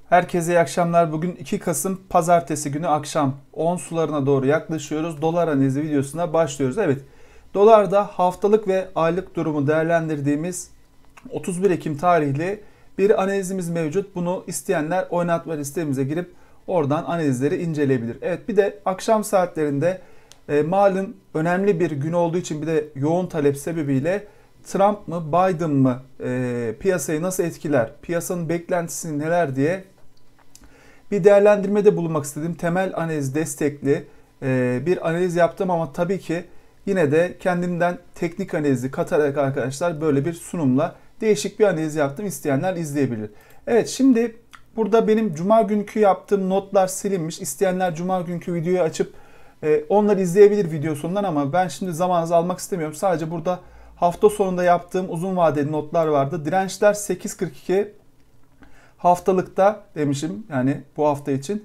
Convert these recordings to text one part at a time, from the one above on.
Herkese iyi akşamlar. Bugün 2 Kasım Pazartesi günü akşam 10 sularına doğru yaklaşıyoruz. Dolar analizi videosuna başlıyoruz. Evet, dolarda haftalık ve aylık durumu değerlendirdiğimiz 31 Ekim tarihli bir analizimiz mevcut. Bunu isteyenler oynatma listemize girip oradan analizleri inceleyebilir. Evet, bir de akşam saatlerinde malum önemli bir gün olduğu için bir de yoğun talep sebebiyle Trump mı Biden mı piyasayı nasıl etkiler, piyasanın beklentisi neler diye bir değerlendirmede bulunmak istedim. Temel analiz destekli bir analiz yaptım ama tabii ki yine de kendimden teknik analizi katarak arkadaşlar böyle bir sunumla değişik bir analiz yaptım. İsteyenler izleyebilir. Evet, şimdi burada benim cuma günkü yaptığım notlar silinmiş. İsteyenler cuma günkü videoyu açıp onları izleyebilir video sonundan ama ben şimdi zamanınızı almak istemiyorum. Sadece burada hafta sonunda yaptığım uzun vadeli notlar vardı. Dirençler 8.42, haftalıkta demişim yani bu hafta için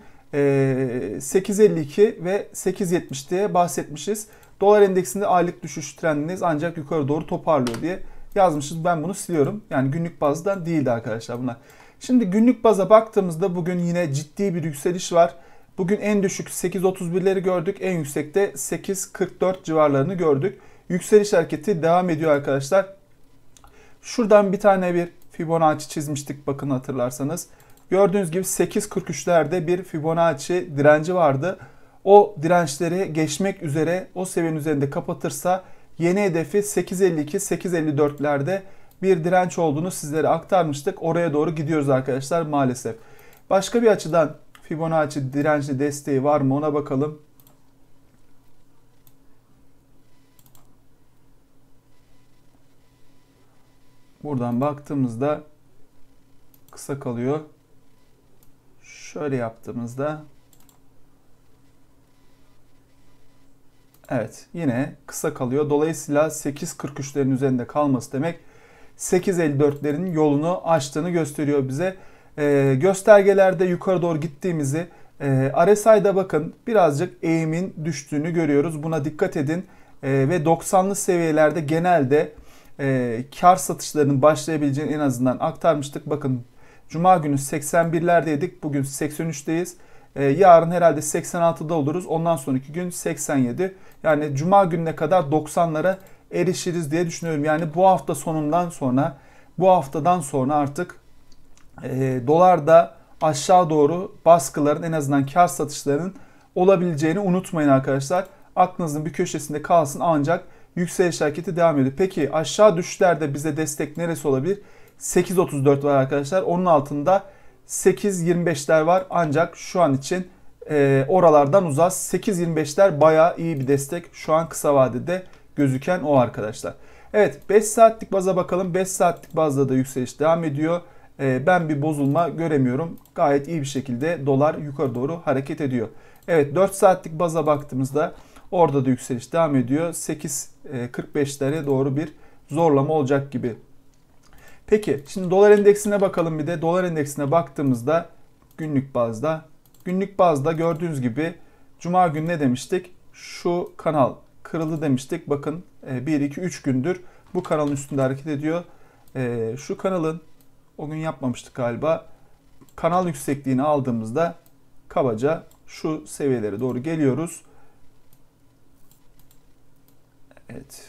8.52 ve 8.70 diye bahsetmişiz. Dolar endeksinde aylık düşüş trendiniz ancak yukarı doğru toparlıyor diye yazmışız. Ben bunu siliyorum. Yani günlük bazdan değildi arkadaşlar bunlar. Şimdi günlük baza baktığımızda bugün yine ciddi bir yükseliş var. Bugün en düşük 8.31'leri gördük. En yüksekte 8.44 civarlarını gördük. Yükseliş hareketi devam ediyor arkadaşlar. Şuradan bir tane bir Fibonacci çizmiştik bakın hatırlarsanız. Gördüğünüz gibi 8.43'lerde bir Fibonacci direnci vardı. O dirençleri geçmek üzere, o seviyenin üzerinde kapatırsa yeni hedefi 8.52-8.54'lerde bir direnç olduğunu sizlere aktarmıştık. Oraya doğru gidiyoruz arkadaşlar maalesef. Başka bir açıdan Fibonacci direnci desteği var mı ona bakalım. Buradan baktığımızda kısa kalıyor. Şöyle yaptığımızda evet yine kısa kalıyor. Dolayısıyla 8.43'lerin üzerinde kalması demek 8.54'lerin yolunu açtığını gösteriyor bize. Göstergelerde yukarı doğru gittiğimizi RSI'da bakın birazcık eğimin düştüğünü görüyoruz. Buna dikkat edin. Ve 90'lı seviyelerde genelde kar satışlarının başlayabileceğini en azından aktarmıştık. Bakın Cuma günü 81'lerdeydik. Bugün 83'teyiz. Yarın herhalde 86'da oluruz. Ondan sonraki gün 87. Yani Cuma gününe kadar 90'lara erişiriz diye düşünüyorum. Yani bu hafta sonundan sonra, bu haftadan sonra artık dolarda aşağı doğru baskıların en azından kar satışlarının olabileceğini unutmayın arkadaşlar. Aklınızın bir köşesinde kalsın ancak yükseliş hareketi devam ediyor. Peki aşağı düşüşlerde bize destek neresi olabilir? 8.34 var arkadaşlar. Onun altında 8.25'ler var. Ancak şu an için oralardan uzak. 8.25'ler bayağı iyi bir destek. Şu an kısa vadede gözüken o arkadaşlar. Evet 5 saatlik baza bakalım. 5 saatlik bazda da yükseliş devam ediyor. Ben bir bozulma göremiyorum. Gayet iyi bir şekilde dolar yukarı doğru hareket ediyor. Evet 4 saatlik baza baktığımızda orada da yükseliş devam ediyor. 8.45'lere doğru bir zorlama olacak gibi. Peki şimdi dolar endeksine bakalım bir de. Dolar endeksine baktığımızda günlük bazda gördüğünüz gibi Cuma günü ne demiştik? Şu kanal kırıldı demiştik. Bakın 1, 2, 3 gündür bu kanalın üstünde hareket ediyor. Şu kanalın o gün yapmamıştık galiba. Kanal yüksekliğini aldığımızda kabaca şu seviyelere doğru geliyoruz. Evet.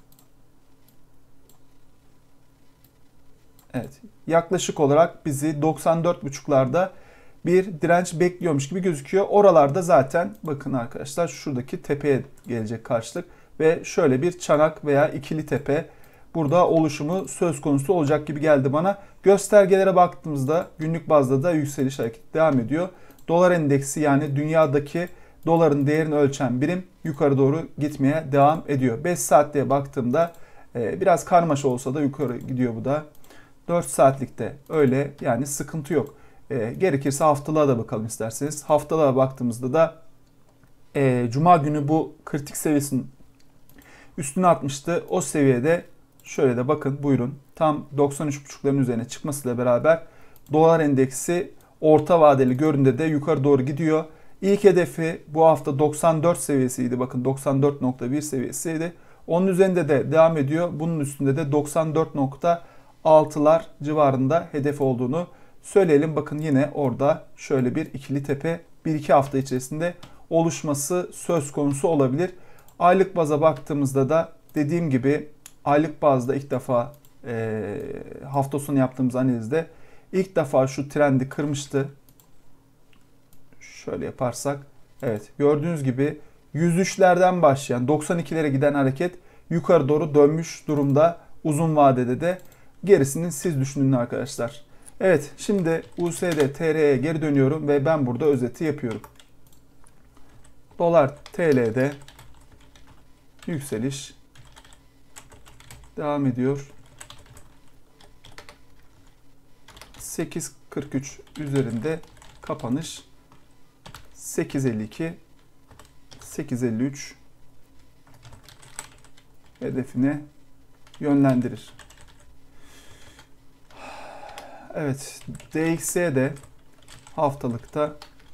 Evet. Yaklaşık olarak bizi 94.5'larda bir direnç bekliyormuş gibi gözüküyor. Oralarda zaten bakın arkadaşlar şuradaki tepeye gelecek karşılık ve şöyle bir çanak veya ikili tepe burada oluşumu söz konusu olacak gibi geldi bana. Göstergelere baktığımızda günlük bazda da yükseliş hareketi devam ediyor. Dolar endeksi yani dünyadaki doların değerini ölçen birim yukarı doğru gitmeye devam ediyor. 5 saatliğe baktığımda biraz karmaşa olsa da yukarı gidiyor bu da. 4 saatlikte öyle yani sıkıntı yok. Gerekirse haftalığa da bakalım isterseniz. Haftalığa baktığımızda da Cuma günü bu kritik seviyesinin üstüne atmıştı. O seviyede şöyle de bakın buyurun tam 93.5'ların üzerine çıkmasıyla beraber dolar endeksi orta vadeli görünümde de yukarı doğru gidiyor. İlk hedefi bu hafta 94 seviyesiydi. Bakın 94.1 seviyesiydi. Onun üzerinde de devam ediyor. Bunun üstünde de 94.6'lar civarında hedef olduğunu söyleyelim. Bakın yine orada şöyle bir ikili tepe 1-2 hafta içerisinde oluşması söz konusu olabilir. Aylık baza baktığımızda da dediğim gibi aylık bazda ilk defa hafta sonu yaptığımız analizde ilk defa şu trendi kırmıştı. Şöyle yaparsak, evet, gördüğünüz gibi 103'lerden başlayan 92'lere giden hareket yukarı doğru dönmüş durumda. Uzun vadede de gerisini siz düşünün arkadaşlar. Evet, şimdi USD TL'ye geri dönüyorum ve ben burada özeti yapıyorum. Dolar TL'de yükseliş devam ediyor. 8.43 üzerinde kapanış, 8.52 8.53 hedefine yönlendirir. Evet, DXY de haftalıkta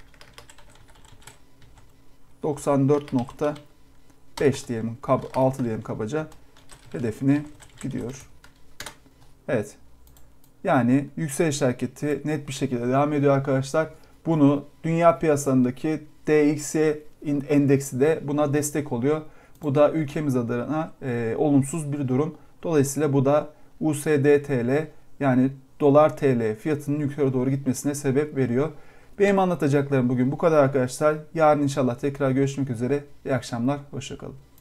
94.5 diyelim, 6 diyelim kabaca, hedefine gidiyor. Evet. Yani yükseliş hareketi net bir şekilde devam ediyor arkadaşlar. Bunu dünya piyasalarındaki DXY endeksi de buna destek oluyor. Bu da ülkemiz adına olumsuz bir durum. Dolayısıyla bu da USD TL, yani dolar TL fiyatının yukarı doğru gitmesine sebep veriyor. Benim anlatacaklarım bugün bu kadar arkadaşlar. Yarın inşallah tekrar görüşmek üzere. İyi akşamlar, hoşça kalın.